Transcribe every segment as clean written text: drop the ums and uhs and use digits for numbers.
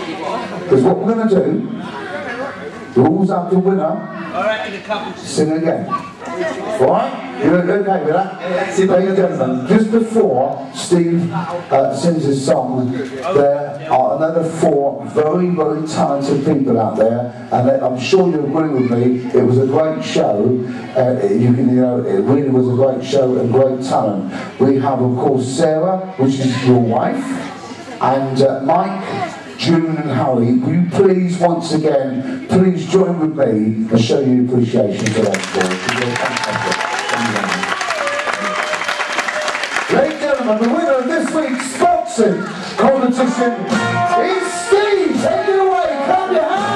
Because what we're going to do, rules after winner, sing again. Alright? You're okay with that? Ladies and gentlemen, just before Steve sings his song, there are another 4 very, very talented people out there, and I'm sure you agree with me, it was a great show. It really was a great show and great talent. We have, of course, Sarah, which is your wife, and Mike, June and Harry. Will you please, once again, please join with me and show your appreciation for that sport. Ladies and gentlemen, the winner of this week's boxing competition is Steve. Take it away, clap your hands.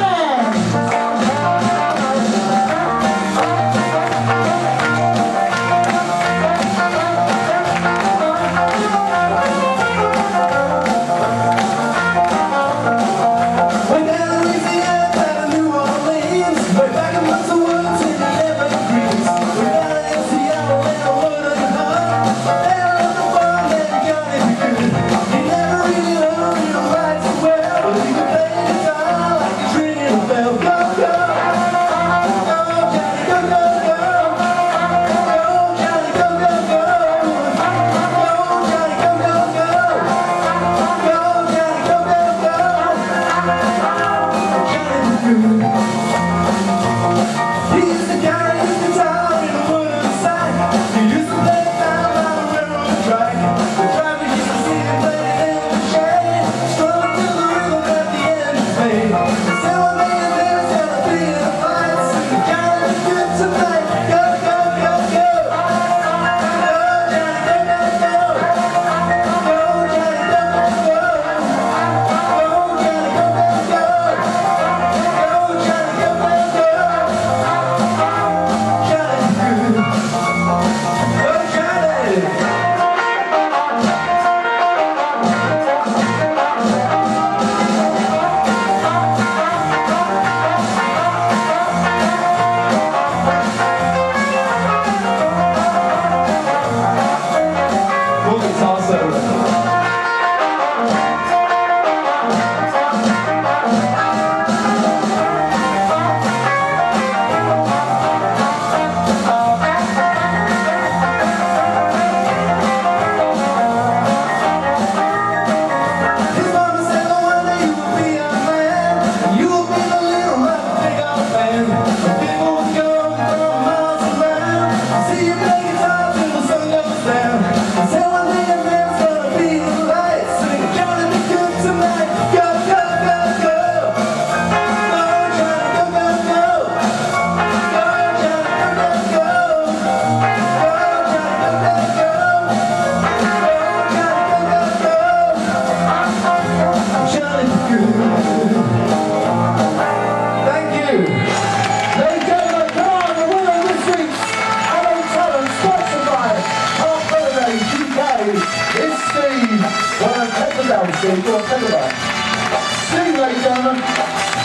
Steve, ladies and gentlemen.